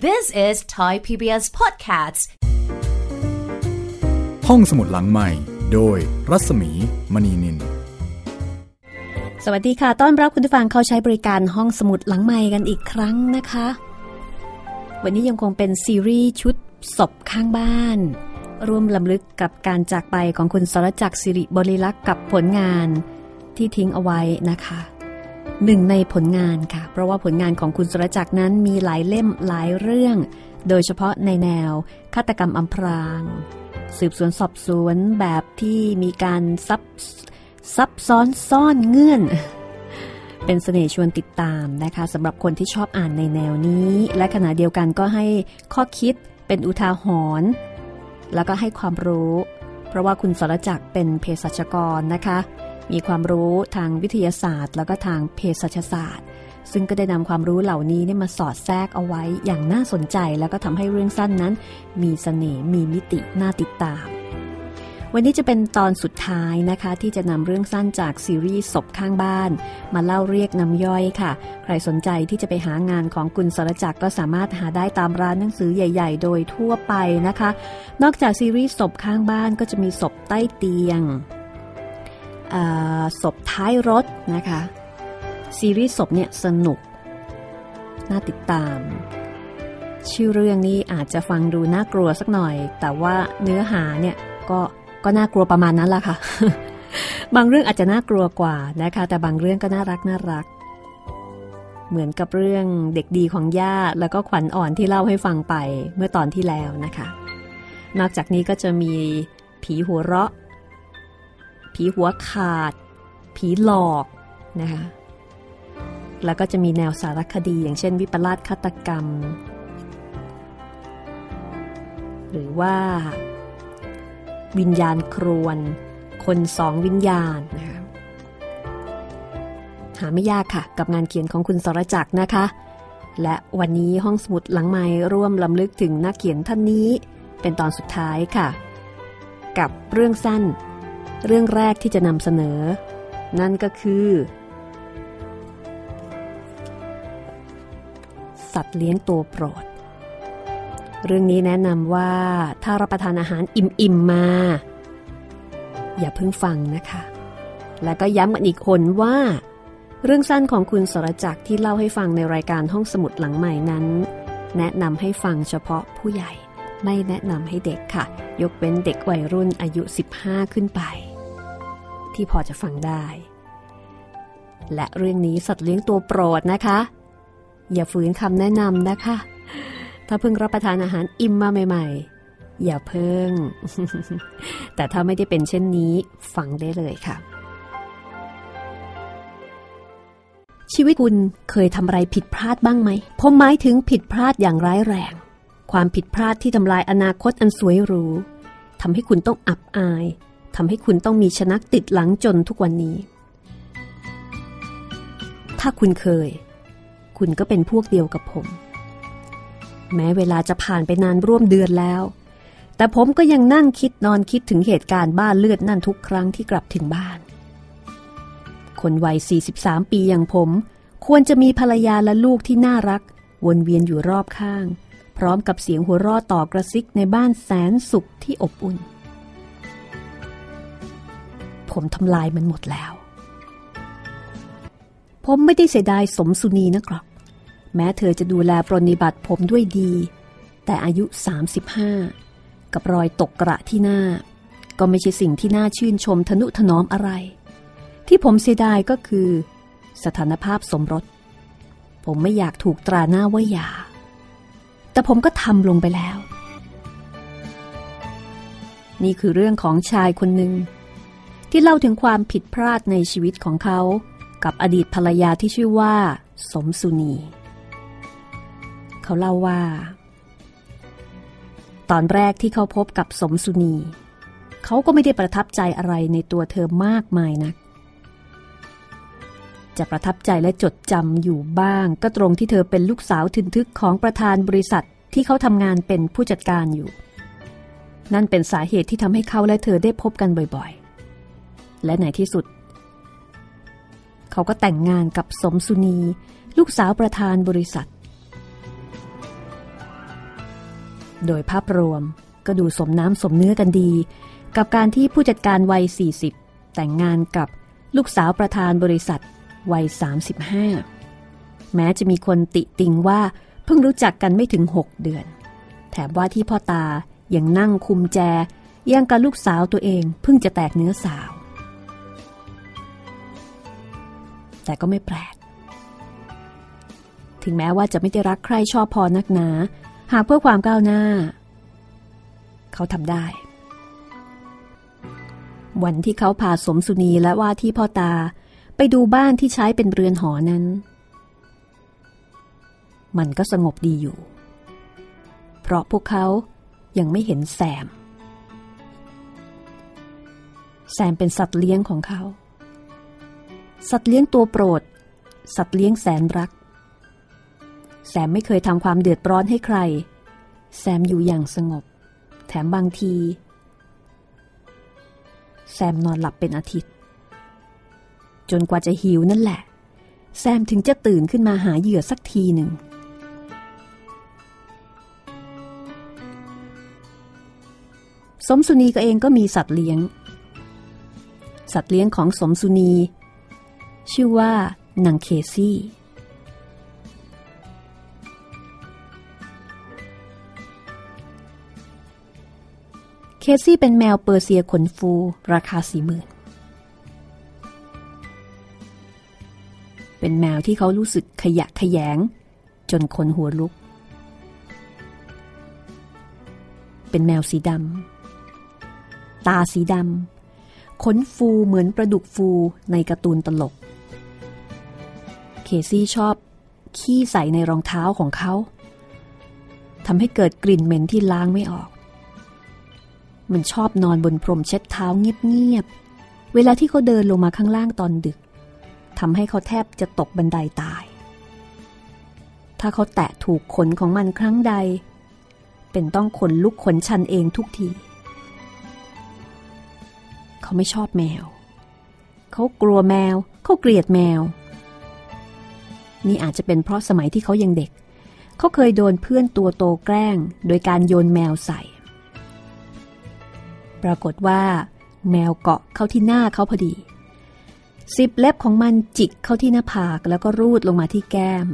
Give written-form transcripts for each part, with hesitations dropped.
This is Thai PBS Podcast ห้องสมุดหลังใหม่โดยรัศมีมณีนินสวัสดีค่ะต้อนรับคุณผู้ฟังเข้าใช้บริการห้องสมุดหลังใหม่กันอีกครั้งนะคะวันนี้ยังคงเป็นซีรีส์ชุดศพข้างบ้านร่วมรำลึกกับการจากไปของคุณสรจักร สิริบริลักษ์กับผลงานที่ทิ้งเอาไว้นะคะหนึ่งในผลงานค่ะเพราะว่าผลงานของคุณสรจักรนั้นมีหลายเล่มหลายเรื่องโดยเฉพาะในแนวฆาตกรรมอำพรางสืบสวนสอบสวนแบบที่มีการซับซ้อนซ่อนเงื่อนเป็นเสน่ห์ชวนติดตามนะคะสำหรับคนที่ชอบอ่านในแนวนี้และขณะเดียวกันก็ให้ข้อคิดเป็นอุทาหรณ์แล้วก็ให้ความรู้เพราะว่าคุณสรจักรเป็นเภสัชกรนะคะมีความรู้ทางวิทยาศาสตร์แล้วก็ทางเภสัชศาสตร์ซึ่งก็ได้นำความรู้เหล่านี้มาสอดแทรกเอาไว้อย่างน่าสนใจแล้วก็ทำให้เรื่องสั้นนั้นมีเสน่ห์มีมิติน่าติดตามวันนี้จะเป็นตอนสุดท้ายนะคะที่จะนำเรื่องสั้นจากซีรีส์ศพข้างบ้านมาเล่าเรียกน้ำย่อยค่ะใครสนใจที่จะไปหางานของคุณสรจักรก็สามารถหาได้ตามร้านหนังสือใหญ่ๆโดยทั่วไปนะคะนอกจากซีรีส์ศพข้างบ้านก็จะมีศพใต้เตียงศพท้ายรถนะคะซีรีส์ศพเนี่ยสนุกน่าติดตามชื่อเรื่องนี้อาจจะฟังดูน่ากลัวสักหน่อยแต่ว่าเนื้อหาเนี่ยก็น่ากลัวประมาณนั้นแหละค่ะ บางเรื่องอาจจะน่ากลัวกว่านะคะแต่บางเรื่องก็น่ารักเหมือนกับเรื่องเด็กดีของย่าแล้วก็ขวัญอ่อนที่เล่าให้ฟังไปเมื่อตอนที่แล้วนะคะนอกจากนี้ก็จะมีผีหัวเราะผีหัวขาดผีหลอกนะคะแล้วก็จะมีแนวสารคดีอย่างเช่นวิปลาสฆาตกรรมหรือว่าวิญญาณครวนคนสองวิญญาณนะคะหาไม่ยากค่ะกับงานเขียนของคุณสรจักรนะคะและวันนี้ห้องสมุดหลังไมค์ร่วมรำลึกถึงนักเขียนท่านนี้เป็นตอนสุดท้ายค่ะกับเรื่องสั้นเรื่องแรกที่จะนำเสนอนั่นก็คือสัตว์เลี้ยงตัวโปรดเรื่องนี้แนะนำว่าถ้ารับประทานอาหารอิ่มๆมาอย่าเพิ่งฟังนะคะและก็ย้ำกันอีกคนว่าเรื่องสั้นของคุณสรจักรที่เล่าให้ฟังในรายการห้องสมุดหลังใหม่นั้นแนะนำให้ฟังเฉพาะผู้ใหญ่ไม่แนะนำให้เด็กค่ะยกเว้นเด็กวัยรุ่นอายุ15ขึ้นไปที่พอจะฟังได้และเรื่องนี้สัตว์เลี้ยงตัวโปรดนะคะอย่าฝืนคำแนะนำนะคะถ้าเพิ่งรับประทานอาหารอิ่มมาใหม่ๆอย่าเพิ่ง แต่ถ้าไม่ได้เป็นเช่นนี้ฟังได้เลยค่ะชีวิตคุณเคยทำอะไรผิดพลาดบ้างไหมผมหมายถึงผิดพลาดอย่างร้ายแรงความผิดพลาดที่ทำลายอนาคตอันสวยหรูทำให้คุณต้องอับอายทำให้คุณต้องมีชนักติดหลังจนทุกวันนี้ถ้าคุณเคยคุณก็เป็นพวกเดียวกับผมแม้เวลาจะผ่านไปนานร่วมเดือนแล้วแต่ผมก็ยังนั่งคิดนอนคิดถึงเหตุการณ์บ้าเลือดนั่นทุกครั้งที่กลับถึงบ้านคนวัย43ปีอย่างผมควรจะมีภรรยาและลูกที่น่ารักวนเวียนอยู่รอบข้างพร้อมกับเสียงหัวเราะต่อกระซิกในบ้านแสนสุขที่อบอุ่นผมทำลายมันหมดแล้วผมไม่ได้เสียดายสมสุนีนะครับแม้เธอจะดูแลปรนนิบัติผมด้วยดีแต่อายุ35กับรอยตกกระที่หน้าก็ไม่ใช่สิ่งที่น่าชื่นชมทนุถนอมอะไรที่ผมเสียดายก็คือสถานภาพสมรสผมไม่อยากถูกตราหน้าว่าหย่าแต่ผมก็ทำลงไปแล้วนี่คือเรื่องของชายคนหนึ่งที่เล่าถึงความผิดพลาดในชีวิตของเขากับอดีตภรรยาที่ชื่อว่าสมสุนีเขาเล่าว่าตอนแรกที่เขาพบกับสมสุนีเขาก็ไม่ได้ประทับใจอะไรในตัวเธอมากมายนักจะประทับใจและจดจำอยู่บ้างก็ตรงที่เธอเป็นลูกสาวทึนทึกของประธานบริษัทที่เขาทำงานเป็นผู้จัดการอยู่นั่นเป็นสาเหตุที่ทำให้เขาและเธอได้พบกันบ่อยๆและในที่สุดเขาก็แต่งงานกับสมสุนีลูกสาวประธานบริษัทโดยภาพรวมก็ดูสมน้ำสมเนื้อกันดีกับการที่ผู้จัดการวัย40แต่งงานกับลูกสาวประธานบริษัทวัย35แม้จะมีคนติติงว่าเพิ่งรู้จักกันไม่ถึง6เดือนแถมว่าที่พ่อตายังนั่งคุมแจย่างกับลูกสาวตัวเองเพิ่งจะแตกเนื้อสาวแต่ก็ไม่แปลกถึงแม้ว่าจะไม่ได้รักใครชอบพอนักหนาหากเพื่อความก้าวหน้าเขาทำได้วันที่เขาพาสมสุนีและว่าที่พ่อตาไปดูบ้านที่ใช้เป็นเรือนหอนั้นมันก็สงบดีอยู่เพราะพวกเขายังไม่เห็นแซมเป็นสัตว์เลี้ยงของเขาสัตว์เลี้ยงตัวโปรดสัตว์เลี้ยงแสนรักแซมไม่เคยทำความเดือดร้อนให้ใครแซมอยู่อย่างสงบแถมบางทีแซมนอนหลับเป็นอาทิตย์จนกว่าจะหิวนั่นแหละแซมถึงจะตื่นขึ้นมาหาเหยื่อสักทีหนึ่งสมสุนีก็เองก็มีสัตว์เลี้ยงของสมสุนีชื่อว่านางเคซี่เป็นแมวเปอร์เซียขนฟูราคา 40,000 เป็นแมวที่เขารู้สึกขยะแขยงจนขนหัวลุกเป็นแมวสีดำตาสีดำขนฟูเหมือนปลาดุกฟูในการ์ตูนตลกเคซี่ชอบขี้ใส่ในรองเท้าของเขาทำให้เกิดกลิ่นเหม็นที่ล้างไม่ออกมันชอบนอนบนพรมเช็ดเท้าเงียบๆเวลาที่เขาเดินลงมาข้างล่างตอนดึกทำให้เขาแทบจะตกบันไดตายถ้าเขาแตะถูกขนของมันครั้งใดเป็นต้องขนลุกขนชันเองทุกทีเขาไม่ชอบแมวเขากลัวแมวเขาเกลียดแมวนี่อาจจะเป็นเพราะสมัยที่เขายังเด็กเขาเคยโดนเพื่อนตัวโตแกล้งโดยการโยนแมวใส่ปรากฏว่าแมวเกาะเข้าที่หน้าเขาพอดี10 เล็บของมันจิกเข้าที่หน้าผากแล้วก็รูดลงมาที่แก้ม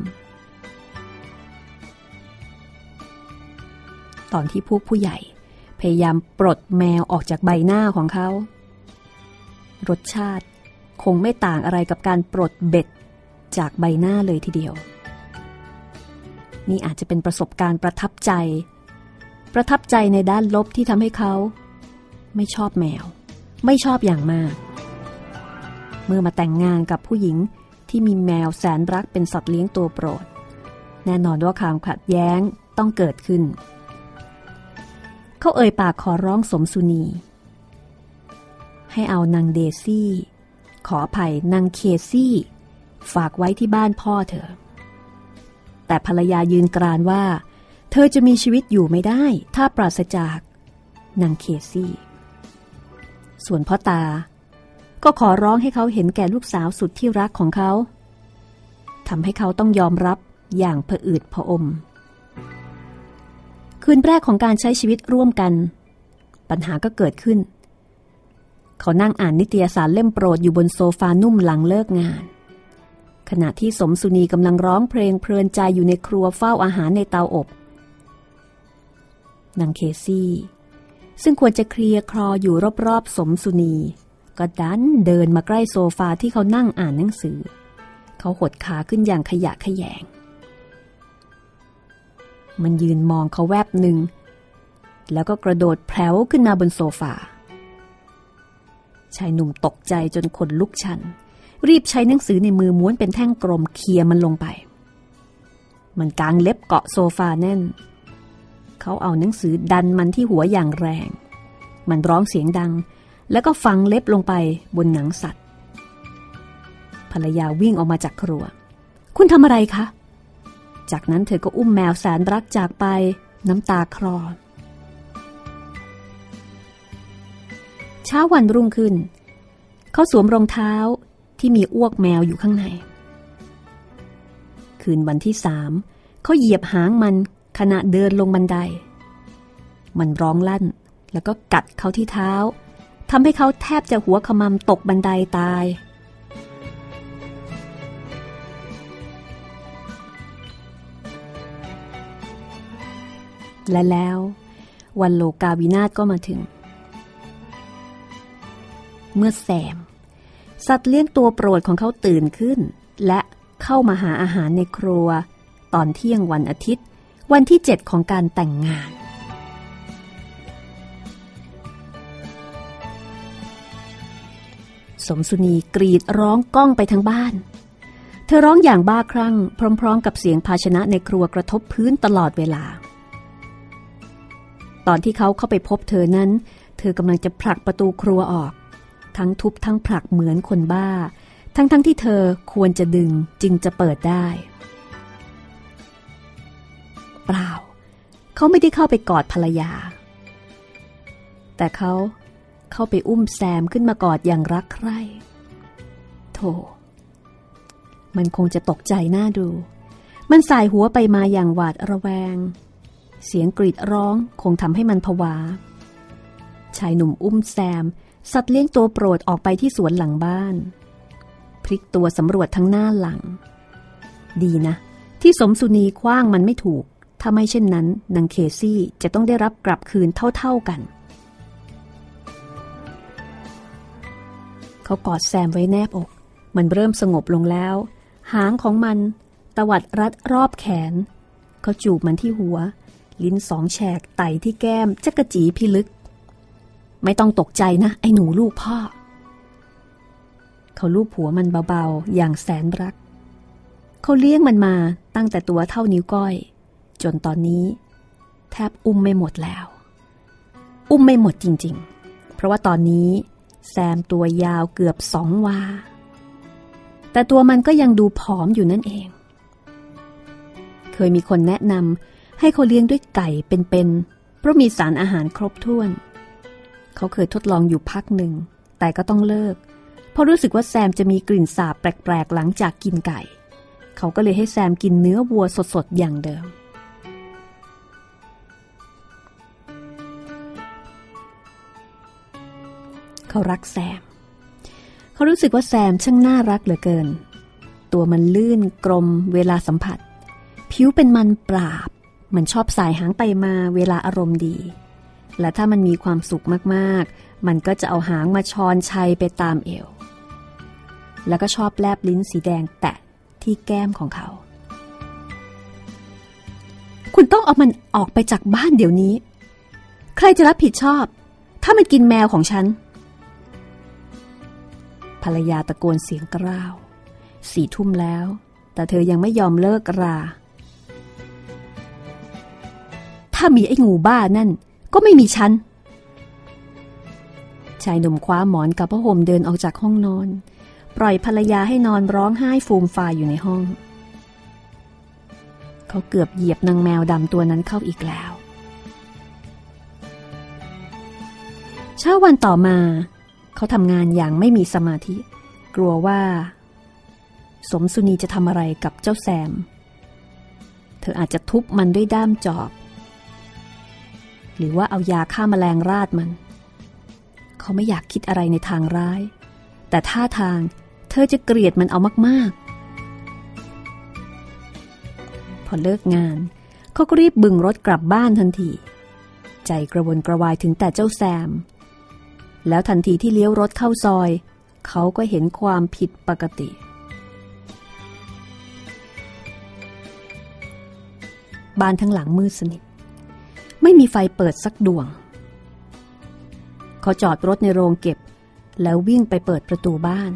ตอนที่พวกผู้ใหญ่พยายามปลดแมวออกจากใบหน้าของเขารสชาติคงไม่ต่างอะไรกับการปลดเบ็ดจากใบหน้าเลยทีเดียวนี่อาจจะเป็นประสบการณ์ประทับใจในด้านลบที่ทำให้เขาไม่ชอบแมวไม่ชอบอย่างมากเมื่อมาแต่งงานกับผู้หญิงที่มีแมวแสนรักเป็นสัตว์เลี้ยงตัวโปรดแน่นอนว่าความขัดแย้งต้องเกิดขึ้นเขาเอ่ยปากขอร้องสมสุนีให้เอานางเดซี่ขออภัยนางเคซี่ฝากไว้ที่บ้านพ่อเธอแต่ภรรยายืนกรานว่าเธอจะมีชีวิตอยู่ไม่ได้ถ้าปราศจากนางเคซี่ส่วนพ่อตาก็ขอร้องให้เขาเห็นแก่ลูกสาวสุดที่รักของเขาทำให้เขาต้องยอมรับอย่างผะอืดผะอมคืนแรกของการใช้ชีวิตร่วมกันปัญหาก็เกิดขึ้นเขานั่งอ่านนิตยสารเล่มโปรดอยู่บนโซฟานุ่มหลังเลิกงานขณะที่สมสุนีกำลังร้องเพลงเพลินใจอยู่ในครัวเฝ้าอาหารในเตาอบนางเคซี่ซึ่งควรจะเคลียร์คลออยู่รอบๆสมสุนีก็ดันเดินมาใกล้โซฟาที่เขานั่งอ่านหนังสือเขาหดขาขึ้นอย่างขยะแขยงมันยืนมองเขาแวบหนึ่งแล้วก็กระโดดแผ่วขึ้นมาบนโซฟาชายหนุ่มตกใจจนขนลุกชันรีบใช้หนังสือในมือม้วนเป็นแท่งกลมเคลียร์มันลงไปมันกางเล็บเกาะโซฟาแน่นเขาเอาหนังสือดันมันที่หัวอย่างแรงมันร้องเสียงดังแล้วก็ฝังเล็บลงไปบนหนังสัตว์ภรรยาวิ่งออกมาจากครัวคุณทำอะไรคะจากนั้นเธอก็อุ้มแมวแสนรักจากไปน้ำตาคลอเช้าวันรุ่งขึ้นเขาสวมรองเท้าที่มีอ้วกแมวอยู่ข้างในคืนวันที่3เขาเหยียบหางมันขณะเดินลงบันไดมันร้องลั่นแล้วก็กัดเขาที่เท้าทำให้เขาแทบจะหัวขมำตกบันไดตายและแล้ววันโลกาวินาศก็มาถึงเมื่อแซมสัตว์เลี้ยงตัวโปรดของเขาตื่นขึ้นและเข้ามาหาอาหารในครัวตอนเที่ยงวันอาทิตย์วันที่ 7ของการแต่งงานสมสุนีกรีดร้องก้องไปทั้งบ้านเธอร้องอย่างบ้าคลั่งพร้อมๆกับเสียงภาชนะในครัวกระทบพื้นตลอดเวลาตอนที่เขาเข้าไปพบเธอนั้นเธอกำลังจะผลักประตูครัวออกทั้งทุบทั้งผลักเหมือนคนบ้าทั้งที่เธอควรจะดึงจึงจะเปิดได้เปล่าเขาไม่ได้เข้าไปกอดภรรยาแต่เขาเข้าไปอุ้มแซมขึ้นมากอดอย่างรักใคร่โธ่มันคงจะตกใจน่าดูมันสายหัวไปมาอย่างหวาดระแวงเสียงกรีดร้องคงทำให้มันผวาชายหนุ่มอุ้มแซมสัตว์เลี้ยงตัวโปรดออกไปที่สวนหลังบ้านพลิกตัวสำรวจทั้งหน้าหลังดีนะที่สมสุนีคว้างมันไม่ถูกถ้าไม่เช่นนั้นนางเคซี่จะต้องได้รับกลับคืนเท่ากันเขากอดแซมไว้แนบอกมันเริ่มสงบลงแล้วหางของมันตวัดรัดรอบแขนเขาจูบมันที่หัวลิ้นสองแฉกไต่ที่แก้มจักระจีพิลึกไม่ต้องตกใจนะไอ้หนูลูกพ่อเขาลูบหัวมันเบาๆอย่างแสนรักเขาเลี้ยงมันมาตั้งแต่ตัวเท่านิ้วก้อยจนตอนนี้แทบอุ้มไม่หมดแล้วอุ้มไม่หมดจริงๆเพราะว่าตอนนี้แซมตัวยาวเกือบ2 วาแต่ตัวมันก็ยังดูผอมอยู่นั่นเองเคยมีคนแนะนำให้เขาเลี้ยงด้วยไก่เป็นๆเพราะมีสารอาหารครบถ้วนเขาเคยทดลองอยู่พักหนึ่งแต่ก็ต้องเลิกเพราะรู้สึกว่าแซมจะมีกลิ่นสาบแปลกๆหลังจากกินไก่เขาก็เลยให้แซมกินเนื้อวัวสดๆอย่างเดิมเขารักแซมเขารู้สึกว่าแซมช่างน่ารักเหลือเกินตัวมันลื่นกลมเวลาสัมผัสผิวเป็นมันปราบมันชอบสายหางไปมาเวลาอารมณ์ดีและถ้ามันมีความสุขมากๆมันก็จะเอาหางมาช้อนชัยไปตามเอวแล้วก็ชอบแลบลิ้นสีแดงแตะที่แก้มของเขาคุณต้องเอามันออกไปจากบ้านเดี๋ยวนี้ใครจะรับผิดชอบถ้ามันกินแมวของฉันภรรยาตะโกนเสียงกร้าว4 ทุ่มแล้วแต่เธอยังไม่ยอมเลิกราถ้ามีไอ้งูบ้านั่นก็ไม่มีฉันชายหนุ่มคว้าหมอนกับผ้าห่มเดินออกจากห้องนอนปล่อยภรรยาให้นอนร้องไห้ฟูมฟายอยู่ในห้องเขาเกือบเหยียบนางแมวดำตัวนั้นเข้าอีกแล้วเช้าวันต่อมาเขาทำงานอย่างไม่มีสมาธิกลัวว่าสมสุนีจะทำอะไรกับเจ้าแซมเธออาจจะทุบมันด้วยด้ามจอบหรือว่าเอายาฆ่าแมลงราดมันเขาไม่อยากคิดอะไรในทางร้ายแต่ท่าทางเธอจะเกลียดมันเอามากๆพอเลิกงานเขาก็รีบบึงรถกลับบ้านทันทีใจกระวนกระวายถึงแต่เจ้าแซมแล้วทันทีที่เลี้ยวรถเข้าซอยเขาก็เห็นความผิดปกติบ้านทั้งหลังมืดสนิทไม่มีไฟเปิดสักดวงเขาจอดรถในโรงเก็บแล้ววิ่งไปเปิดประตูบ้าน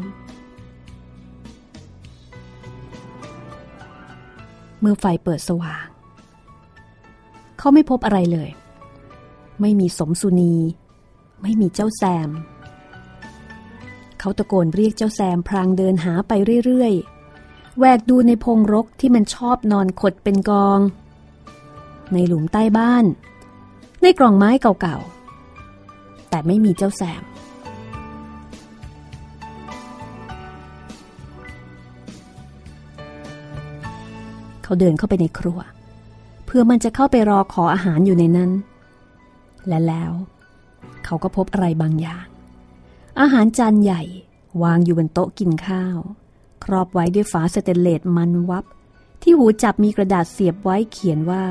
เมื่อไฟเปิดสว่างเขาไม่พบอะไรเลยไม่มีสมสุนีไม่มีเจ้าแซมเขาตะโกนเรียกเจ้าแซมพลางเดินหาไปเรื่อยๆแหวกดูในพงรกที่มันชอบนอนขดเป็นกองในหลุมใต้บ้านในกล่องไม้เก่าๆแต่ไม่มีเจ้าแซมเขาเดินเข้าไปในครัวเพื่อมันจะเข้าไปรอขออาหารอยู่ในนั้นและแล้วเขาก็พบอะไรบางอย่างอาหารจานใหญ่วางอยู่บนโต๊ะกินข้าวครอบไว้ด้วยฝาสเตนเลสมันวับที่หูจับมีกระดาษเสียบไว้เขียนว่า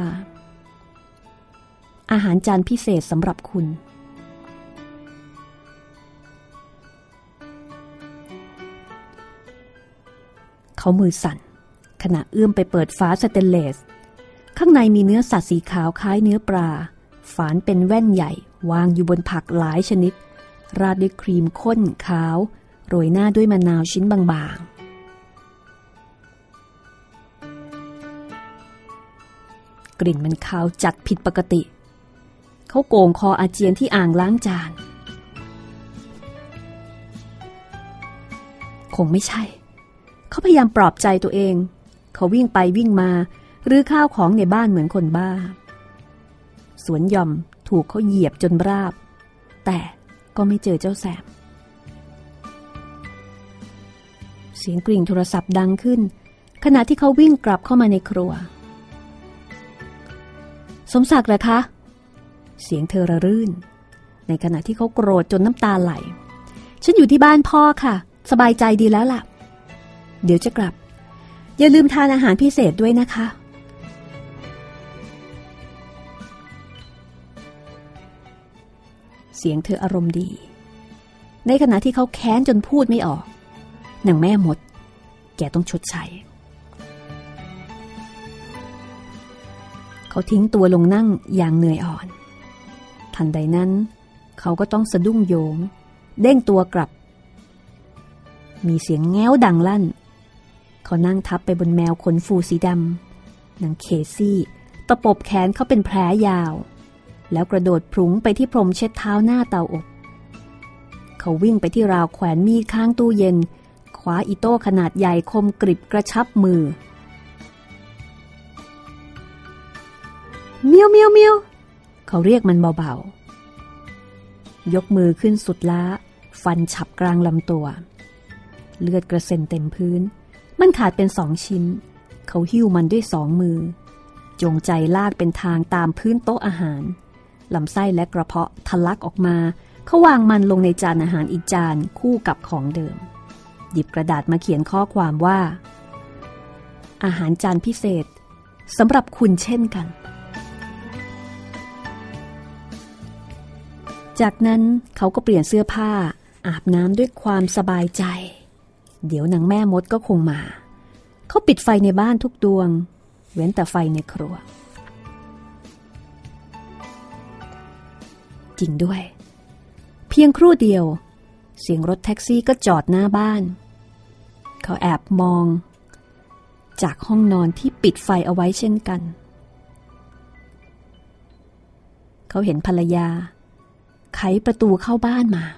อาหารจานพิเศษสำหรับคุณเขามือสั่นขณะเอื้อมไปเปิดฝาสเตนเลสข้างในมีเนื้อสัตว์สีขาวคล้ายเนื้อปลาฝานเป็นแว่นใหญ่วางอยู่บนผักหลายชนิดราดด้วยครีมข้นขาวโรยหน้าด้วยมะนาวชิ้นบางๆกลิ่นมันคาวจัดผิดปกติเขาโก่งคออาเจียนที่อ่างล้างจานคงไม่ใช่เขาพยายามปลอบใจตัวเองเขาวิ่งไปวิ่งมารื้อข้าวของในบ้านเหมือนคนบ้าสวนหย่อมถูกเขาเหยียบจนราบแต่ก็ไม่เจอเจ้าแสบเสียงกริ่งโทรศัพท์ดังขึ้นขณะที่เขาวิ่งกลับเข้ามาในครัวสมศักดิ์เหรอคะเสียงเธอระรื่นในขณะที่เขาโกรธจนน้ำตาไหลฉันอยู่ที่บ้านพ่อค่ะสบายใจดีแล้วล่ะเดี๋ยวจะกลับอย่าลืมทานอาหารพิเศษด้วยนะคะเสียงเธออารมณ์ดีในขณะที่เขาแค้นจนพูดไม่ออกนางแม่มดแกต้องชดใช้เขาทิ้งตัวลงนั่งอย่างเหนื่อยอ่อนทันใดนั้นเขาก็ต้องสะดุ้งโยงเด้งตัวกลับมีเสียงแง้วดังลั่นเขานั่งทับไปบนแมวขนฟูสีดำนางเคซี่ตะปบแขนเขาเป็นแผลยาวแล้วกระโดดพลุ้งไปที่พรมเช็ดเท้าหน้าเตาอบเขาวิ่งไปที่ราวแขวนมีดข้างตู้เย็นคว้าอิโต้ขนาดใหญ่คมกริบกระชับมือเมียวเมียวเมียวเขาเรียกมันเบาๆยกมือขึ้นสุดล้าฟันฉับกลางลำตัวเลือดกระเซ็นเต็มพื้นมันขาดเป็น2 ชิ้นเขาหิ้วมันด้วย2 มือจงใจลากเป็นทางตามพื้นโต๊ะอาหารลำไส้และกระเพาะทะลักออกมาเขาวางมันลงในจานอาหารอีกจานคู่กับของเดิมหยิบกระดาษมาเขียนข้อความว่าอาหารจานพิเศษสำหรับคุณเช่นกันจากนั้นเขาก็เปลี่ยนเสื้อผ้าอาบน้ำด้วยความสบายใจเดี๋ยวนางแม่มดก็คงมาเขาปิดไฟในบ้านทุกดวงเว้นแต่ไฟในครัวจริงด้วยเพียงครู่เดียวเสียงรถแท็กซี่ก็จอดหน้าบ้านเขาแอบมองจากห้องนอนที่ปิดไฟเอาไว้เช่นกันเขาเห็นภรรยาไขประตูเข้าบ้านมา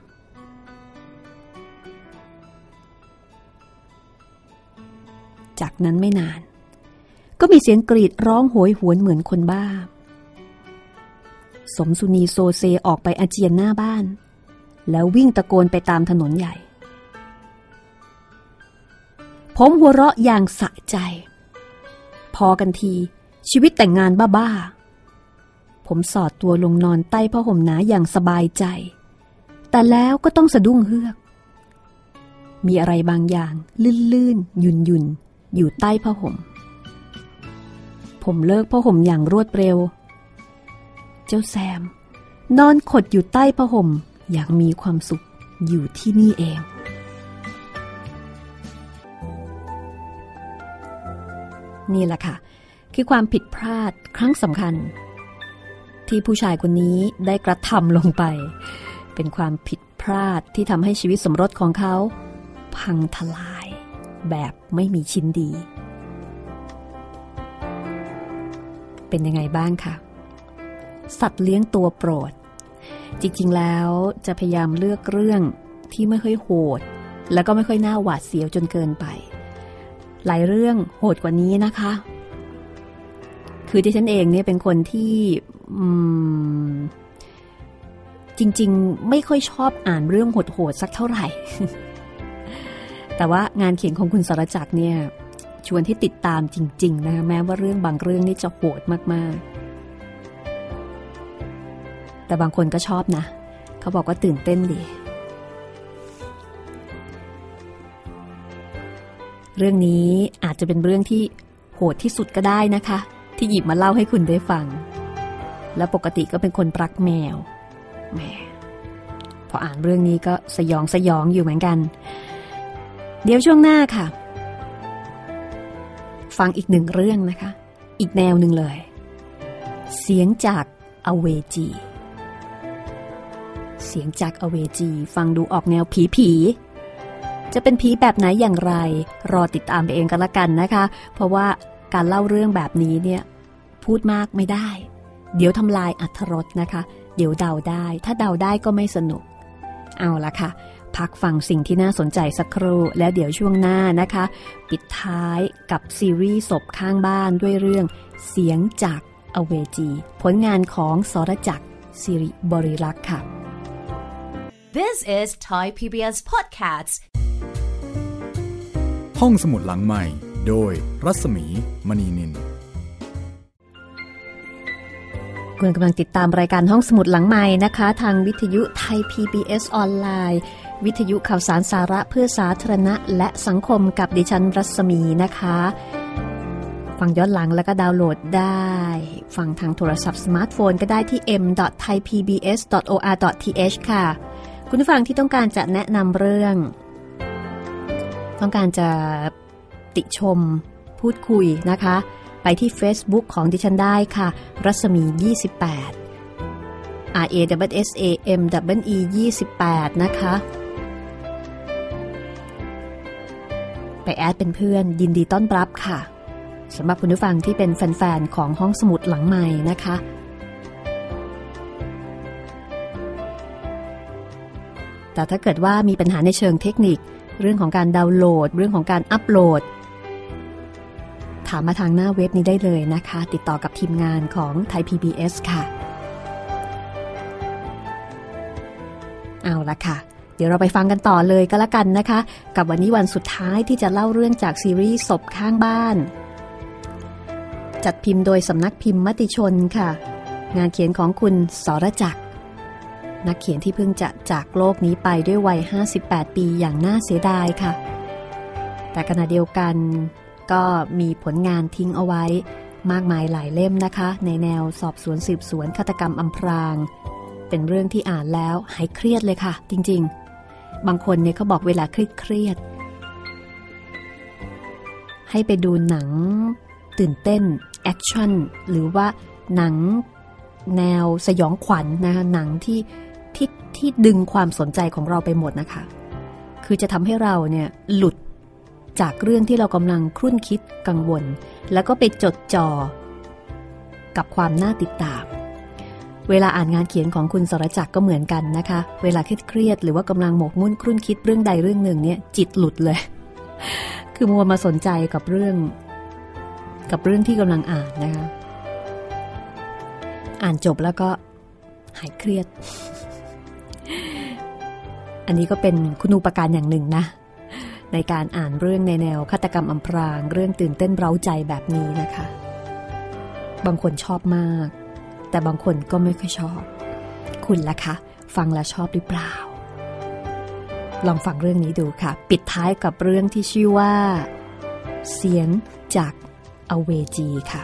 จากนั้นไม่นานก็มีเสียงกรีดร้องโหยหวนเหมือนคนบ้าสมสุนีโซเซออกไปอาเจียนหน้าบ้านแล้ววิ่งตะโกนไปตามถนนใหญ่ผมหัวเราะอย่างสะใจพอกันทีชีวิตแต่งงานบ้าๆผมสอดตัวลงนอนใต้ผ้าห่มหนาอย่างสบายใจแต่แล้วก็ต้องสะดุ้งเฮือกมีอะไรบางอย่างลื่นๆยุ่นๆอยู่ใต้ผ้าห่มผมเลิกผ้าห่มอย่างรวดเร็วเจ้าแซมนอนขดอยู่ใต้ผ้าห่มอย่างมีความสุขอยู่ที่นี่เองนี่แหละค่ะคือความผิดพลาดครั้งสำคัญที่ผู้ชายคนนี้ได้กระทำลงไปเป็นความผิดพลาดที่ทำให้ชีวิตสมรสของเขาพังทลายแบบไม่มีชิ้นดีเป็นยังไงบ้างคะสัตว์เลี้ยงตัวโปรดจริงๆแล้วจะพยายามเลือกเรื่องที่ไม่ค่อยโหดแล้วก็ไม่ค่อยน่าหวาดเสียวจนเกินไปหลายเรื่องโหดกว่านี้นะคะคือที่ฉันเองเนี่ยเป็นคนที่จริงๆไม่ค่อยชอบอ่านเรื่องโหดๆสักเท่าไหร่ แต่ว่างานเขียนของคุณสรจักรเนี่ยชวนให้ติดตามจริงๆนะคะแม้ว่าเรื่องบางเรื่องนี่จะโหดมากแต่บางคนก็ชอบนะเขาบอกว่าตื่นเต้นดีเรื่องนี้อาจจะเป็นเรื่องที่โหดที่สุดก็ได้นะคะที่หยิบมาเล่าให้คุณได้ฟังแล้วปกติก็เป็นคนรักแมวแหมพออ่านเรื่องนี้ก็สยองอยู่เหมือนกันเดี๋ยวช่วงหน้าค่ะฟังอีกหนึ่งเรื่องนะคะอีกแนวหนึ่งเลยเสียงจากอเวจีเสียงจากอเวจีฟังดูออกแนวผีจะเป็นผีแบบไหนอย่างไรรอติดตามไปเองกันละกันนะคะเพราะว่าการเล่าเรื่องแบบนี้เนี่ยพูดมากไม่ได้เดี๋ยวทำลายอรรถรสนะคะเดี๋ยวเดาได้ถ้าเดาได้ก็ไม่สนุกเอาละค่ะพักฟังสิ่งที่น่าสนใจสักครู่แล้วเดี๋ยวช่วงหน้านะคะปิดท้ายกับซีรีส์ศพข้างบ้านด้วยเรื่องเสียงจากอเวจีผลงานของสรจักรศิริบริลักษ์ค่ะ This is Thai PBS Podcasts ห้องสมุดหลังใหม่โดยรัศมีมณีนินคุณกำลังติดตามรายการห้องสมุดหลังใหม่นะคะทางวิทยุไทย PBS ออนไลน์วิทยุข่าวสารสาระเพื่อสาธารณะและสังคมกับดิฉันรัศมีนะคะฟังย้อนหลังแล้วก็ดาวน์โหลดได้ฟังทางโทรศัพท์สมาร์ทโฟนก็ได้ที่ m.thaipbs.or.th ค่ะคุณผู้ฟังที่ต้องการจะแนะนำเรื่องต้องการจะติชมพูดคุยนะคะไปที่ Facebook ของดิฉันได้ค่ะรัศมี28 RASSAMEE 28นะคะไปแอดเป็นเพื่อนยินดีต้อนรับค่ะสำหรับคุณผู้ฟังที่เป็นแฟนๆของห้องสมุดหลังใหม่นะคะแต่ถ้าเกิดว่ามีปัญหาในเชิงเทคนิคเรื่องของการดาวน์โหลดเรื่องของการอัปโหลดถามมาทางหน้าเว็บนี้ได้เลยนะคะติดต่อกับทีมงานของไทย PBS ค่ะเอาละค่ะเดี๋ยวเราไปฟังกันต่อเลยก็แล้วกันนะคะกับวันนี้วันสุดท้ายที่จะเล่าเรื่องจากซีรีส์ศพข้างบ้านจัดพิมพ์โดยสำนักพิมพ์มติชนค่ะงานเขียนของคุณสรจักรนักเขียนที่เพิ่งจะจากโลกนี้ไปด้วยวัย58ปีอย่างน่าเสียดายค่ะแต่ขณะเดียวกันก็มีผลงานทิ้งเอาไว้มากมายหลายเล่มนะคะในแนวสอบสวนสืบสวนฆาตกรรมอำพรางเป็นเรื่องที่อ่านแล้วหายเครียดเลยค่ะจริงๆบางคนเนี่ยเขาบอกเวลาเครียดให้ไปดูหนังตื่นเต้นแอคชั่นหรือว่าหนังแนวสยองขวัญ นะคะหนังที่ดึงความสนใจของเราไปหมดนะคะคือจะทำให้เราเนี่ยหลุดจากเรื่องที่เรากำลังครุ่นคิดกังวลแล้วก็ไปจดจ่อกับความน่าติดตามเวลาอ่านงานเขียนของคุณสรจักรก็เหมือนกันนะคะเวลาเครียดหรือว่ากำลังหมกมุ่นครุ่นคิดเรื่องใดเรื่องหนึ่งเนี่ยจิตหลุดเลยคือมัวมาสนใจกับเรื่องที่กำลังอ่านนะคะอ่านจบแล้วก็หายเครียดอันนี้ก็เป็นคุณูปการอย่างหนึ่งนะในการอ่านเรื่องในแนวฆาตกรรมอำพรางเรื่องตื่นเต้นเร้าใจแบบนี้นะคะบางคนชอบมากแต่บางคนก็ไม่ค่อยชอบคุณล่ะคะฟังแล้วชอบหรือเปล่าลองฟังเรื่องนี้ดูค่ะปิดท้ายกับเรื่องที่ชื่อว่าเสียงจากอเวจีค่ะ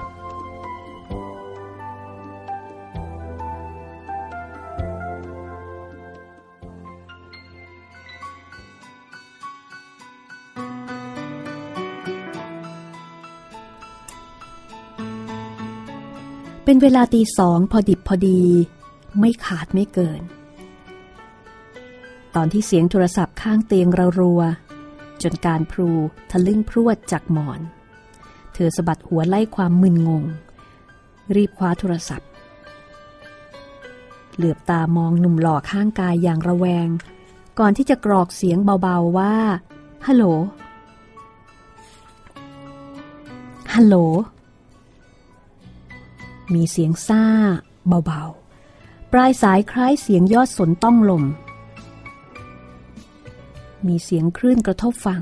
เป็นเวลาตี 2พอดิบพอดีไม่ขาดไม่เกินตอนที่เสียงโทรศัพท์ข้างเตียงรัวจนการพลูทะลึ่งพรวดจากหมอนเธอสะบัดหัวไล่ความมึนงงรีบคว้าโทรศัพท์เหลือบตามองหนุ่มหล่อข้างกายอย่างระแวงก่อนที่จะกรอกเสียงเบาๆว่าฮัลโหลฮัลโหลมีเสียงซ่าเบาๆปลายสายคล้ายเสียงยอดสนต้องลมมีเสียงคลื่นกระทบฟัง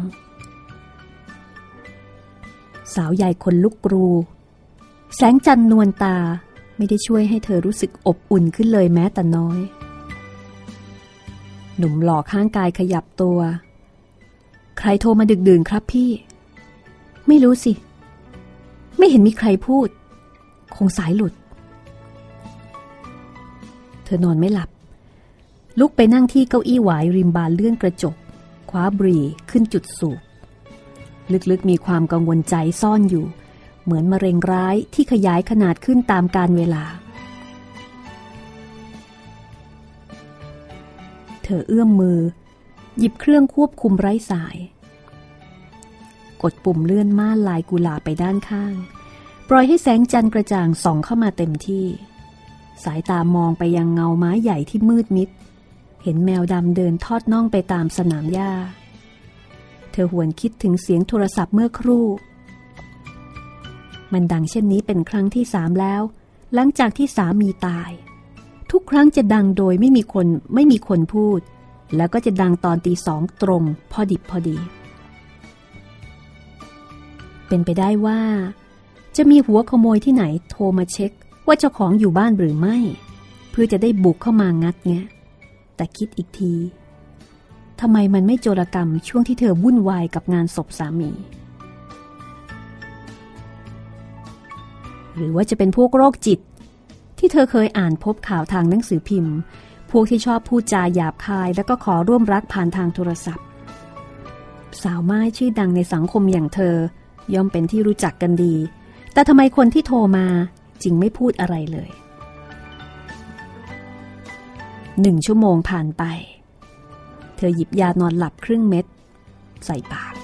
สาวใหญ่คนลุกกรูแสงจันทร์นวลตาไม่ได้ช่วยให้เธอรู้สึกอบอุ่นขึ้นเลยแม้แต่น้อยหนุ่มหล่อข้างกายขยับตัวใครโทรมาดึกดื่นครับพี่ไม่รู้สิไม่เห็นมีใครพูดคงสายหลุดเธอนอนไม่หลับลุกไปนั่งที่เก้าอี้หวายริมบานเลื่อนกระจกคว้าบุหรี่ขึ้นจุดสูบลึกๆมีความกังวลใจซ่อนอยู่เหมือนมะเร็งร้ายที่ขยายขนาดขึ้นตามกาลเวลาเธอเอื้อมมือหยิบเครื่องควบคุมไร้สายกดปุ่มเลื่อนม่านลายกุหลาบไปด้านข้างปล่อยให้แสงจันทร์กระจ่างส่องเข้ามาเต็มที่สายตามองไปยังเงาไม้ใหญ่ที่มืดมิดเห็นแมวดำเดินทอดน่องไปตามสนามหญ้าเธอหวนคิดถึงเสียงโทรศัพท์เมื่อครู่มันดังเช่นนี้เป็นครั้งที่3แล้วหลังจากที่สามีตายทุกครั้งจะดังโดยไม่มีคนพูดแล้วก็จะดังตอนตี 2ตรงพอดิบพอดีเป็นไปได้ว่าจะมีหัวขโมยที่ไหนโทรมาเช็คว่าเจ้าของอยู่บ้านหรือไม่เพื่อจะได้บุกเข้ามางัดแงะแต่คิดอีกทีทำไมมันไม่โจรกรรมช่วงที่เธอวุ่นวายกับงานศพสามีหรือว่าจะเป็นพวกโรคจิตที่เธอเคยอ่านพบข่าวทางหนังสือพิมพ์พวกที่ชอบพูดจาหยาบคายแล้วก็ขอร่วมรักผ่านทางโทรศัพท์สาวม่ายชื่อดังในสังคมอย่างเธอย่อมเป็นที่รู้จักกันดีแต่ทำไมคนที่โทรมาจึงไม่พูดอะไรเลย1 ชั่วโมงผ่านไปเธอหยิบยานอนหลับครึ่งเม็ดใส่ปาก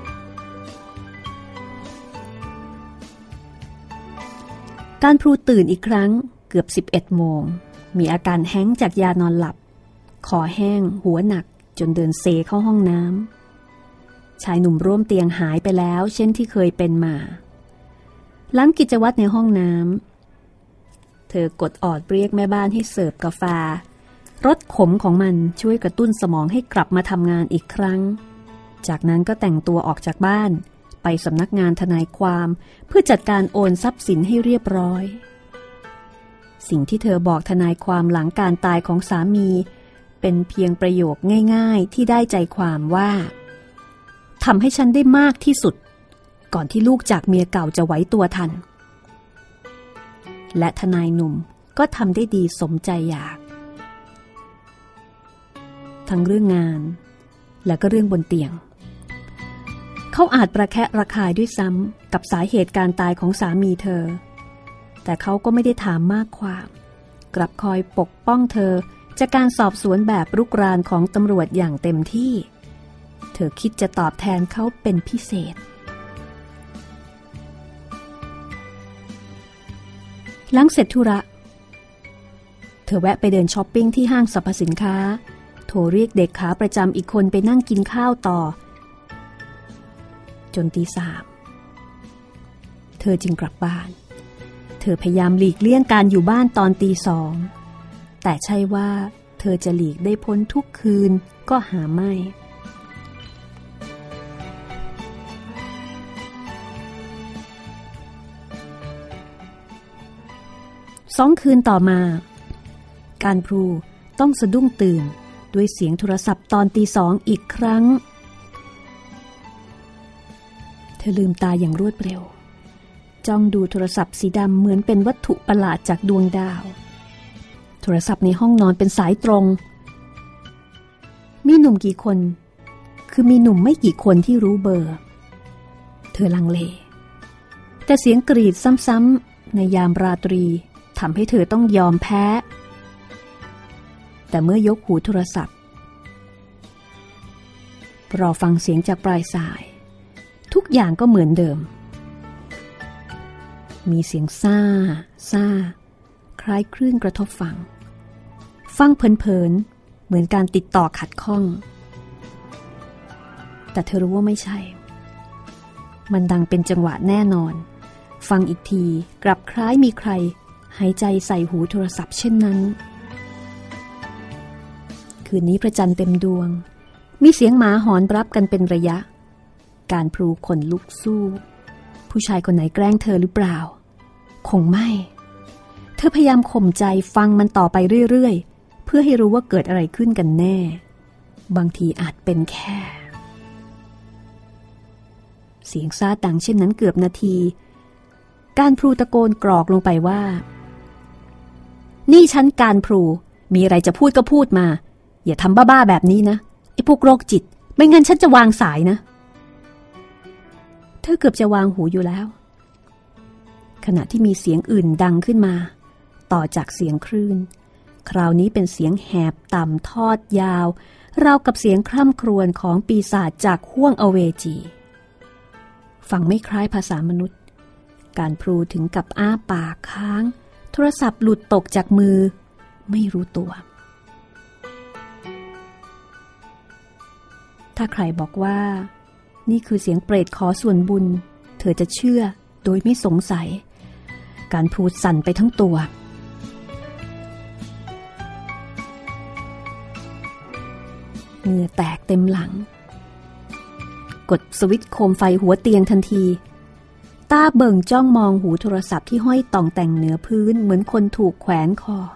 การพลูตื่นอีกครั้งเกือบ11 โมงมีอาการแห้งจากยานอนหลับคอแห้งหัวหนักจนเดินเซเข้าห้องน้ำชายหนุ่มร่วมเตียงหายไปแล้วเช่นที่เคยเป็นมาหลังกิจวัตรในห้องน้ำเธอกดออดเรียกแม่บ้านให้เสิร์ฟกาแฟรสขมของมันช่วยกระตุ้นสมองให้กลับมาทำงานอีกครั้งจากนั้นก็แต่งตัวออกจากบ้านไปสำนักงานทนายความเพื่อจัดการโอนทรัพย์สินให้เรียบร้อยสิ่งที่เธอบอกทนายความหลังการตายของสามีเป็นเพียงประโยคง่ายๆที่ได้ใจความว่าทำให้ฉันได้มากที่สุดก่อนที่ลูกจากเมียเก่าจะไหวตัวทันและทนายหนุ่มก็ทำได้ดีสมใจอยากทั้งเรื่องงานและก็เรื่องบนเตียงเขาอาจประแคะระคายด้วยซ้ำกับสาเหตุการตายของสามีเธอแต่เขาก็ไม่ได้ถามมากความกลับคอยปกป้องเธอจากการสอบสวนแบบรุกรานของตำรวจอย่างเต็มที่เธอคิดจะตอบแทนเขาเป็นพิเศษหลังเสร็จธุระเธอแวะไปเดินช้อปปิ้งที่ห้างสรรพสินค้าโทรเรียกเด็กขาประจำอีกคนไปนั่งกินข้าวต่อจนตี 3เธอจึงกลับบ้านเธอพยายามหลีกเลี่ยงการอยู่บ้านตอนตี 2แต่ใช่ว่าเธอจะหลีกได้พ้นทุกคืนก็หาไม่2 คืนต่อมาการพลูต้องสะดุ้งตื่นด้วยเสียงโทรศัพท์ตอนตี 2อีกครั้งเธอลืมตาอย่างรวดเร็วจ้องดูโทรศัพท์สีดำเหมือนเป็นวัตถุประหลาดจากดวงดาวโทรศัพท์ในห้องนอนเป็นสายตรงมีหนุ่มกี่คนคือมีหนุ่มไม่กี่คนที่รู้เบอร์เธอลังเลแต่เสียงกรีดซ้ำๆในยามราตรีทำให้เธอต้องยอมแพ้แต่เมื่อยกหูโทรศัพท์รอฟังเสียงจากปลายสายทุกอย่างก็เหมือนเดิมมีเสียงซ่าคล้ายคลื่นกระทบฟังเพลินๆเหมือนการติดต่อขัดข้องแต่เธอรู้ว่าไม่ใช่มันดังเป็นจังหวะแน่นอนฟังอีกทีกลับคล้ายมีใครหายใจใส่หูโทรศัพท์เช่นนั้นคืนนี้พระจันทร์เต็มดวงมีเสียงหมาหอนรับกันเป็นระยะการพลูขนลุกสู้ผู้ชายคนไหนแกล้งเธอหรือเปล่าคงไม่เธอพยายามข่มใจฟังมันต่อไปเรื่อยๆเพื่อให้รู้ว่าเกิดอะไรขึ้นกันแน่บางทีอาจเป็นแค่เสียงซาดังเช่นนั้นเกือบนาทีการพลูตะโกนกรอกลงไปว่านี่ฉันการพลูมีอะไรจะพูดก็พูดมาอย่าทำบ้าๆแบบนี้นะไอ้พวกโรคจิตไม่งั้นฉันจะวางสายนะเธอเกือบจะวางหูอยู่แล้วขณะที่มีเสียงอื่นดังขึ้นมาต่อจากเสียงคลื่นคราวนี้เป็นเสียงแหบต่ำทอดยาวราวกับเสียงคร่ำครวญของปีศาจจากห้วงอเวจีฟังไม่คล้ายภาษามนุษย์การพลูถึงกับอ้าปากค้างโทรศัพท์หลุดตกจากมือไม่รู้ตัวถ้าใครบอกว่านี่คือเสียงเปรตขอส่วนบุญเธอจะเชื่อโดยไม่สงสัยการพลูสั่นไปทั้งตัวเหงื่อแตกเต็มหลังกดสวิตช์โคมไฟหัวเตียงทันทีตาเบิ่งจ้องมองหูโทรศัพท์ที่ห้อยต่องแต่งเหนือพื้นเหมือนคนถูกแขวนคอ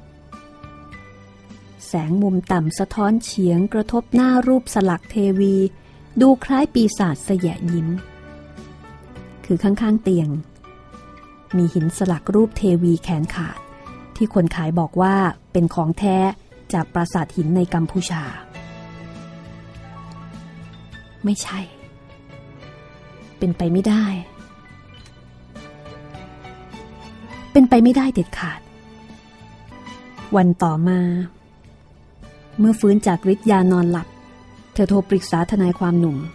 แสงมุมต่ำสะท้อนเฉียงกระทบหน้ารูปสลักเทวีดูคล้ายปีศาจแสยะยิ้มคือข้างๆเตียงมีหินสลักรูปเทวีแขนขาดที่คนขายบอกว่าเป็นของแท้จากปราสาทหินในกัมพูชาไม่ใช่เป็นไปไม่ได้เป็นไปไม่ได้เด็ดขาดวันต่อมาเมื่อฟื้นจากฤทธิ์ยานอนหลับเธอโทรปรึกษาทนายความหนุ่ม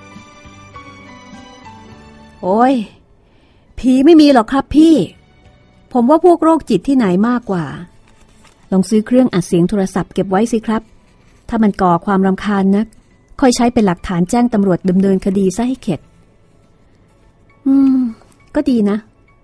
โอ้ยผีไม่มีหรอกครับพี่ผมว่าพวกโรคจิตที่ไหนมากกว่าลองซื้อเครื่องอัดเสียงโทรศัพท์เก็บไว้สิครับถ้ามันก่อความรำคาญนักค่อยใช้เป็นหลักฐานแจ้งตำรวจดำเนินคดีซะให้เข็ดก็ดีนะ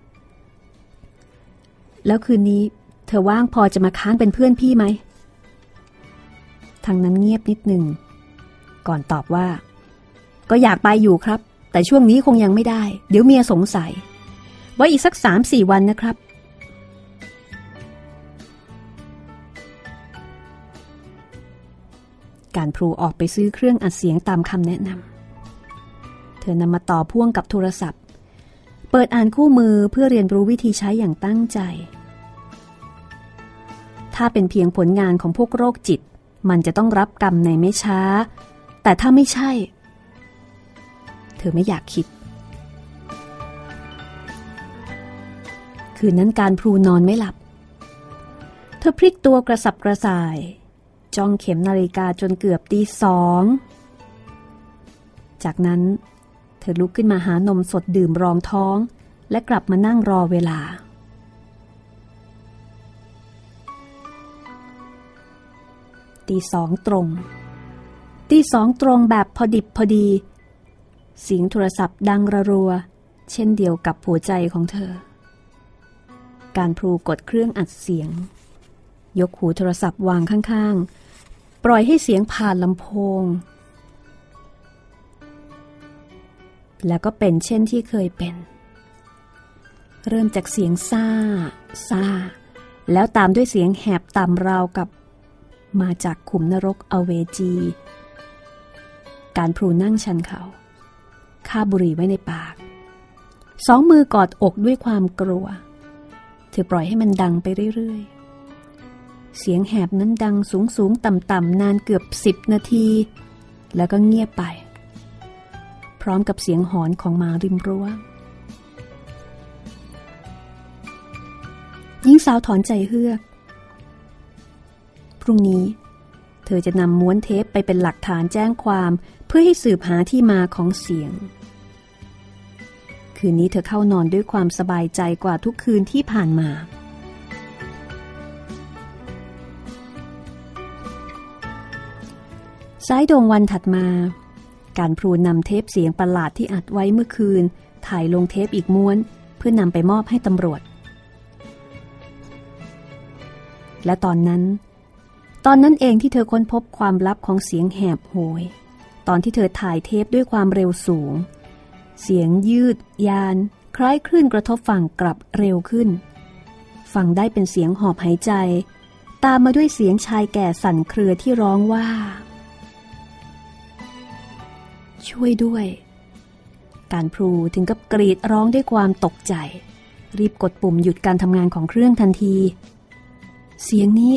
แล้วคืนนี้เธอว่างพอจะมาค้างเป็นเพื่อนพี่ไหมทางนั้นเงียบนิดหนึ่งก่อนตอบว่าก็อยากไปอยู่ครับแต่ช่วงนี้คงยังไม่ได้เดี๋ยวเมียสงสัยไว้อีกสัก 3-4 วันนะครับการพลูออกไปซื้อเครื่องอัดเสียงตามคำแนะนำเธอนำมาต่อพ่วงกับโทรศัพท์เปิดอ่านคู่มือเพื่อเรียนรู้วิธีใช้อย่างตั้งใจถ้าเป็นเพียงผลงานของพวกโรคจิตมันจะต้องรับกรรมในไม่ช้าแต่ถ้าไม่ใช่เธอไม่อยากคิดคืนนั้นการพลูนอนไม่หลับเธอพลิกตัวกระสับกระส่ายจ้องเข็มนาฬิกาจนเกือบตี 2จากนั้นเธอลุกขึ้นมาหานมสดดื่มรองท้องและกลับมานั่งรอเวลาตี 2ตรงตี 2ตรงแบบพอดิบพอดีเสียงโทรศัพท์ดังรัวๆเช่นเดียวกับหัวใจของเธอการพลูกดเครื่องอัดเสียงยกหูโทรศัพท์วางข้างๆปล่อยให้เสียงผ่านลำโพงแล้วก็เป็นเช่นที่เคยเป็นเริ่มจากเสียงซ่าซ่าแล้วตามด้วยเสียงแหบต่ำราวกับมาจากขุมนรกอเวจีการพลูนั่งชันเขาคาบบุหรี่ไว้ในปากสองมือกอดอกด้วยความกลัวเธอปล่อยให้มันดังไปเรื่อยๆเสียงแหบนั้นดังสูงๆต่ำๆนานเกือบ10 นาทีแล้วก็เงียบไปพร้อมกับเสียงหอนของหมาริมรั้วหญิงสาวถอนใจเฮือกพรุ่งนี้เธอจะนำม้วนเทปไปเป็นหลักฐานแจ้งความเพื่อให้สืบหาที่มาของเสียงคืนนี้เธอเข้านอนด้วยความสบายใจกว่าทุกคืนที่ผ่านมาสายดวงวันถัดมาการพลูนำเทปเสียงประหลาดที่อัดไว้เมื่อคืนถ่ายลงเทปอีกม้วนเพื่อนำไปมอบให้ตำรวจและตอนนั้นเองที่เธอค้นพบความลับของเสียงแหบโหยตอนที่เธอถ่ายเทปด้วยความเร็วสูงเสียงยืดยานคล้ายคลื่นกระทบฝั่งกลับเร็วขึ้นไฟฟังได้เป็นเสียงหอบหายใจตามมาด้วยเสียงชายแก่สั่นเครือที่ร้องว่าช่วยด้วยการพลูถึงกับกรีดร้องด้วยความตกใจรีบกดปุ่มหยุดการทำงานของเครื่องทันทีเสียงนี้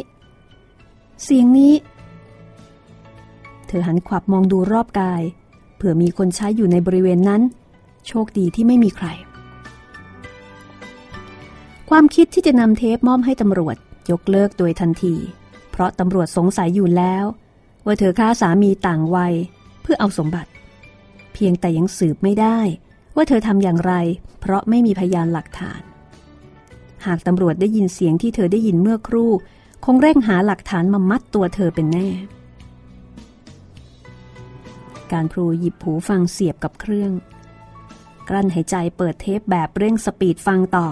เธอหันขวับมองดูรอบกายเผื่อมีคนใช้อยู่ในบริเวณนั้นโชคดีที่ไม่มีใครความคิดที่จะนำเทปมอบให้ตำรวจยกเลิกโดยทันทีเพราะตำรวจสงสัยอยู่แล้วว่าเธอฆ่าสามีต่างวัยเพื่อเอาสมบัติเพียงแต่ยังสืบไม่ได้ว่าเธอทำอย่างไรเพราะไม่มีพยานหลักฐานหากตำรวจได้ยินเสียงที่เธอได้ยินเมื่อครู่คงเร่งหาหลักฐานมามัดตัวเธอเป็นแน่การพลูหยิบหูฟังเสียบกับเครื่องกลั้นหายใจเปิดเทปแบบเร่งสปีดฟังต่อ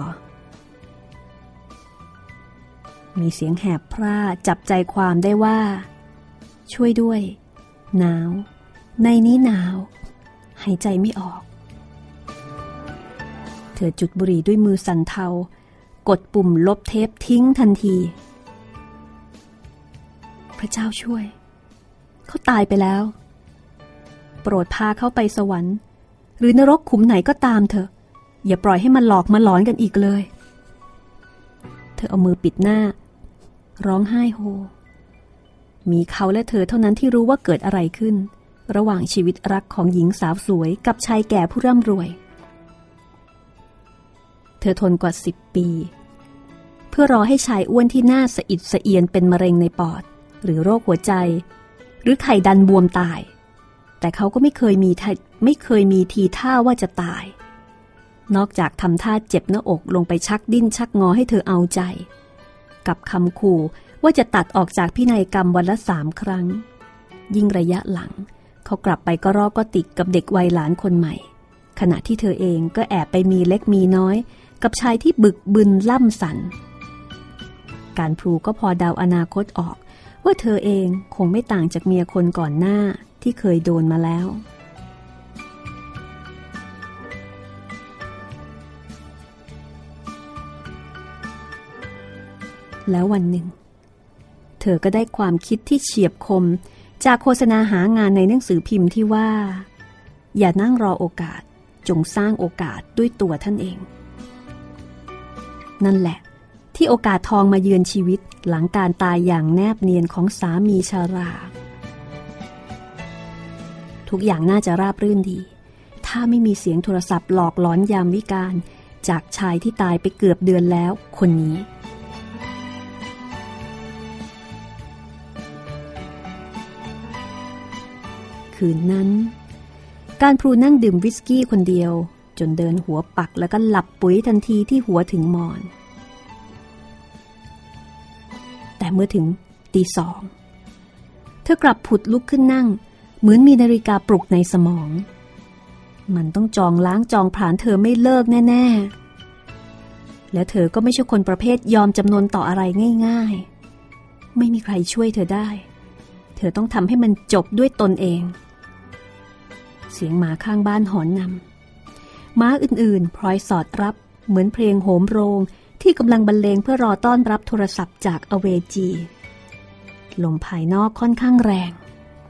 มีเสียงแหบพร่าจับใจความได้ว่าช่วยด้วยหนาวในนี้หนาวหายใจไม่ออกเธอจุดบุหรี่ด้วยมือสั่นเทากดปุ่มลบเทปทิ้งทันทีพระเจ้าช่วยเขาตายไปแล้วโปรดพาเขาไปสวรรค์หรือนรกขุมไหนก็ตามเถอะอย่าปล่อยให้มันหลอกมาหลอนกันอีกเลยเธอเอามือปิดหน้าร้องไห้โฮมีเขาและเธอเท่านั้นที่รู้ว่าเกิดอะไรขึ้นระหว่างชีวิตรักของหญิงสาวสวยกับชายแก่ผู้ร่ำรวยเธอทนกว่า10 ปีเพื่อรอให้ชายอ้วนที่หน้าสะอิดสะเอียนเป็นมะเร็งในปอดหรือโรคหัวใจหรือไข่ดันบวมตายแต่เขาก็ไม่เคยมีทีท่าว่าจะตายนอกจากทำท่าเจ็บหน้าอกลงไปชักดิ้นชักงอให้เธอเอาใจกับคำขู่ว่าจะตัดออกจากพินัยกรรมวันละ3 ครั้งยิ่งระยะหลังเขากลับไปก็รอก็ติดกับเด็กวัยหลานคนใหม่ขณะที่เธอเองก็แอบไปมีเล็กมีน้อยกับชายที่บึกบึนล่ำสันการพลูก็พอเดาอนาคตออกว่าเธอเองคงไม่ต่างจากเมียคนก่อนหน้าที่เคยโดนมาแล้วแล้ววันหนึ่งเธอก็ได้ความคิดที่เฉียบคมจากโฆษณาหางานในหนังสือพิมพ์ที่ว่าอย่านั่งรอโอกาสจงสร้างโอกาสด้วยตัวท่านเองนั่นแหละที่โอกาสทองมาเยือนชีวิตหลังการตายอย่างแนบเนียนของสามีชราทุกอย่างน่าจะราบรื่นดีถ้าไม่มีเสียงโทรศัพท์หลอกหลอนยามวิกาลจากชายที่ตายไปเกือบเดือนแล้วคนนี้คืนนั้นการพลูนั่งดื่มวิสกี้คนเดียวจนเดินหัวปักแล้วก็หลับปุ๋ยทันทีที่หัวถึงหมอนแต่เมื่อถึงตี 2เธอกลับผุดลุกขึ้นนั่งเหมือนมีนาฬิกาปลุกในสมองมันต้องจองล้างจองผลาญเธอไม่เลิกแน่ๆและเธอก็ไม่ใช่คนประเภทยอมจำนนต่ออะไรง่ายๆไม่มีใครช่วยเธอได้เธอต้องทำให้มันจบด้วยตนเองเสียงหมาข้างบ้านหอนนำม้าอื่นๆพลอยสอดรับเหมือนเพลงโหมโรงที่กำลังบรรเลงเพื่อรอต้อนรับโทรศัพท์จากอเวจีลมภายนอกค่อนข้างแรง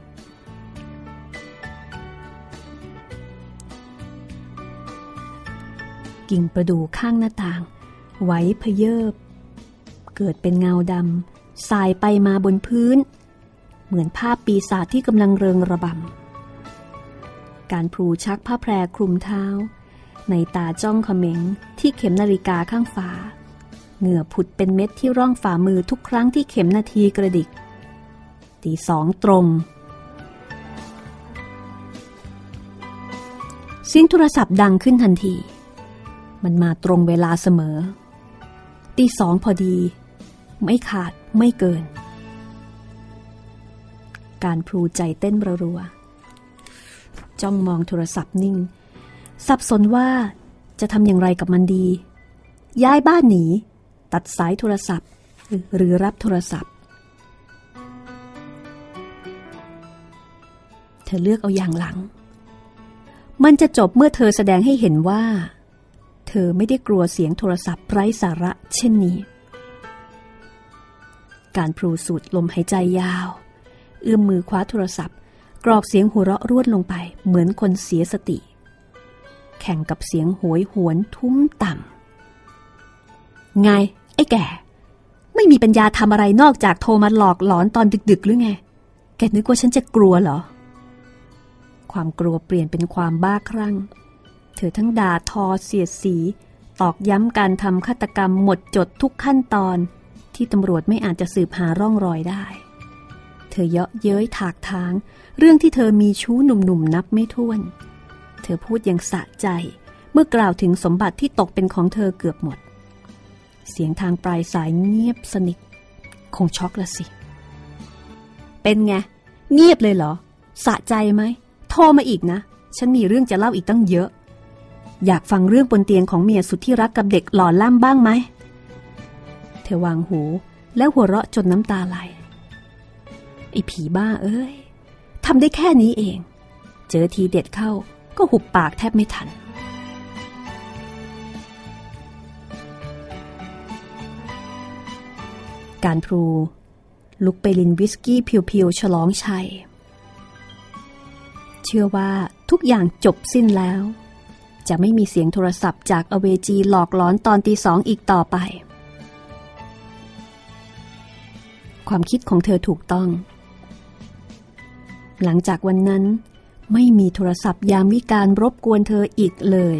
กิ่งประดู่ข้างหน้าต่างไหวพเยิบเกิดเป็นเงาดำสายไปมาบนพื้นเหมือนภาพปีศาจที่กำลังเริงระบำการพลูชักผ้าแพรคลุมเท้าในตาจ้องเขม็งที่เข็มนาฬิกาข้างฝาเหงื่อผุดเป็นเม็ดที่ร่องฝ่ามือทุกครั้งที่เข็มนาทีกระดิกตี 2ตรงเสียงโทรศัพท์ดังขึ้นทันทีมันมาตรงเวลาเสมอตี 2พอดีไม่ขาดไม่เกินการพลูใจเต้นรัวๆจ้องมองโทรศัพท์นิ่งสับสนว่าจะทำอย่างไรกับมันดีย้ายบ้านหนีตัดสายโทรศัพท์หรือรับโทรศัพท์เธอเลือกเอาอย่างหลังมันจะจบเมื่อเธอแสดงให้เห็นว่าเธอไม่ได้กลัวเสียงโทรศัพท์ไร้สาระเช่นนี้การพลูสูดลมหายใจยาวเอื้อมมือคว้าโทรศัพท์กรอกเสียงหัวเราะรวดลงไปเหมือนคนเสียสติแข่งกับเสียงโหยหวนทุ้มต่ำไงไอ้แก่ไม่มีปัญญาทำอะไรนอกจากโทรมาหลอกหลอนตอนดึกๆหรือไงแกนึกว่าฉันจะกลัวเหรอความกลัวเปลี่ยนเป็นความบ้าคลั่งเธอทั้งด่าทอเสียดสีตอกย้ำการทำฆาตกรรมหมดจดทุกขั้นตอนที่ตำรวจไม่อาจจะสืบหาร่องรอยได้เธอเยาะเย้ยถากถางเรื่องที่เธอมีชู้หนุ่มๆนับไม่ถ้วนเธอพูดอย่างสะใจเมื่อกล่าวถึงสมบัติที่ตกเป็นของเธอเกือบหมดเสียงทางปลายสายเงียบสนิทคงช็อกละสิเป็นไงเงียบเลยเหรอสะใจไหมโทรมาอีกนะฉันมีเรื่องจะเล่าอีกตั้งเยอะอยากฟังเรื่องบนเตียงของเมียสุดที่รักกับเด็กหล่อล่ำบ้างไหมเธอวางหูแล้วหัวเราะจนน้ำตาไหลไอ้ผีบ้าเอ้ยทำได้แค่นี้เองเจอทีเด็ดเข้าก็หุบปากแทบไม่ทันการพลูลุกไปลินวิสกี้เพียวๆฉลองชัยเชื่อว่าทุกอย่างจบสิ้นแล้วจะไม่มีเสียงโทรศัพท์จากอเวจีหลอกหลอนตอนตี 2อีกต่อไปความคิดของเธอถูกต้องหลังจากวันนั้นไม่มีโทรศัพท์ยามวิกาลรบกวนเธออีกเลย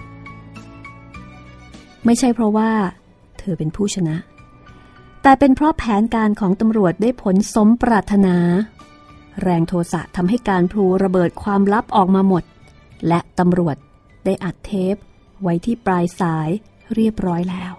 ไม่ใช่เพราะว่าเธอเป็นผู้ชนะแต่เป็นเพราะแผนการของตำรวจได้ผลสมปรารถนาแรงโทสะทำให้การพลูระเบิดความลับออกมาหมดและตำรวจได้อัดเทปไว้ที่ปลายสายเรียบร้อยแล้ว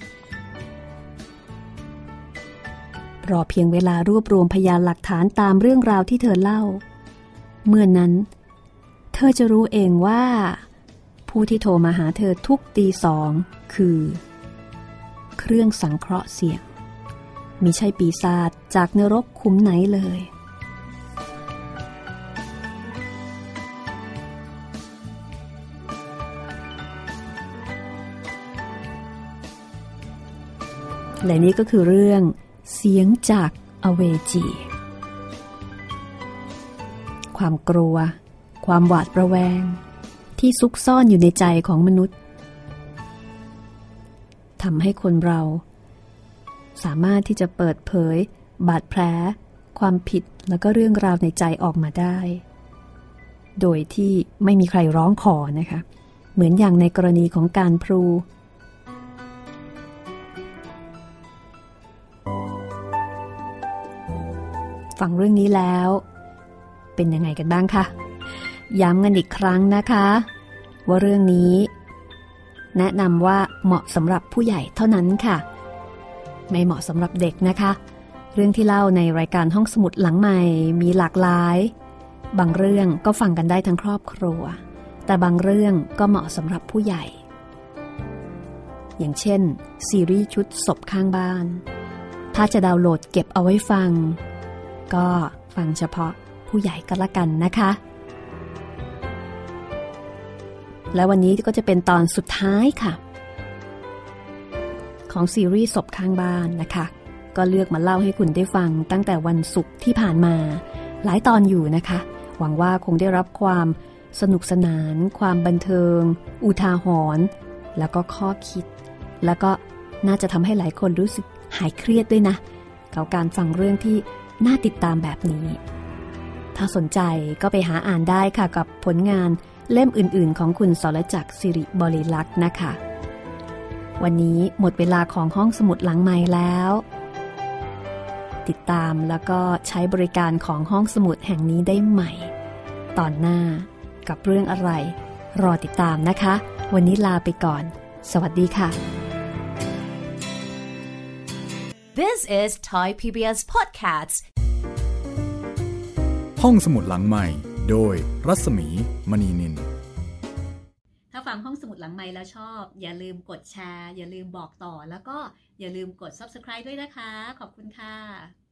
รอเพียงเวลารวบรวมพยานหลักฐานตามเรื่องราวที่เธอเล่าเมื่อนั้นเธอจะรู้เองว่าผู้ที่โทรมาหาเธอทุกตี 2คือเครื่องสังเคราะห์เสียงมิใช่ปีศาจจากนรกขุมไหนเลยและนี่ก็คือเรื่องเสียงจากอเวจีความกลัวความหวาดระแวงที่ซุกซ่อนอยู่ในใจของมนุษย์ทำให้คนเราสามารถที่จะเปิดเผยบาดแผลความผิดแล้วก็เรื่องราวในใจออกมาได้โดยที่ไม่มีใครร้องขอนะคะเหมือนอย่างในกรณีของการพลูฟังเรื่องนี้แล้วเป็นยังไงกันบ้างคะย้ำกันอีกครั้งนะคะว่าเรื่องนี้แนะนำว่าเหมาะสำหรับผู้ใหญ่เท่านั้นค่ะไม่เหมาะสำหรับเด็กนะคะเรื่องที่เล่าในรายการห้องสมุดหลังใหม่มีหลากหลายบางเรื่องก็ฟังกันได้ทั้งครอบครัวแต่บางเรื่องก็เหมาะสำหรับผู้ใหญ่อย่างเช่นซีรีส์ชุดศพข้างบ้านถ้าจะดาวน์โหลดเก็บเอาไว้ฟังก็ฟังเฉพาะผู้ใหญ่ก็แล้วกันนะคะและวันนี้ก็จะเป็นตอนสุดท้ายค่ะของซีรีส์ศพข้างบ้านนะคะก็เลือกมาเล่าให้คุณได้ฟังตั้งแต่วันศุกร์ที่ผ่านมาหลายตอนอยู่นะคะหวังว่าคงได้รับความสนุกสนานความบันเทิงอุทาหรณ์แล้วก็ข้อคิดแล้วก็น่าจะทำให้หลายคนรู้สึกหายเครียดด้วยนะกับการฟังเรื่องที่น่าติดตามแบบนี้ถ้าสนใจก็ไปหาอ่านได้ค่ะกับผลงานเล่มอื่นๆของคุณสรจักรศิริบริลักษณ์นะคะวันนี้หมดเวลาของห้องสมุดหลังใหม่แล้วติดตามแล้วก็ใช้บริการของห้องสมุดแห่งนี้ได้ใหม่ตอนหน้ากับเรื่องอะไรรอติดตามนะคะวันนี้ลาไปก่อนสวัสดีค่ะ This is Thai PBS Podcasts ห้องสมุดหลังใหม่โดยรัศมีมณีนินถ้าฟังห้องสมุดหลังไมค์แล้วชอบอย่าลืมกดแชร์อย่าลืมบอกต่อแล้วก็อย่าลืมกด Subscribe ด้วยนะคะขอบคุณค่ะ